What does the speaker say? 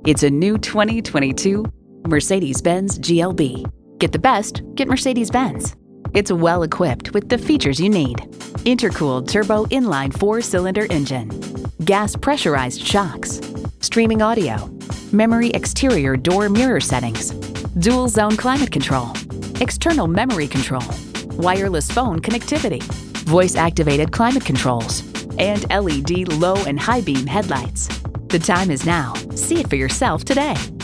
It's a new 2022 Mercedes-Benz GLB. Get the best, get Mercedes-Benz. It's well equipped with the features you need. Intercooled turbo inline 4-cylinder engine, gas pressurized shocks, streaming audio, memory exterior door mirror settings, dual zone climate control, external memory control, wireless phone connectivity, voice activated climate controls, and LED low and high beam headlights. The time is now. See it for yourself today.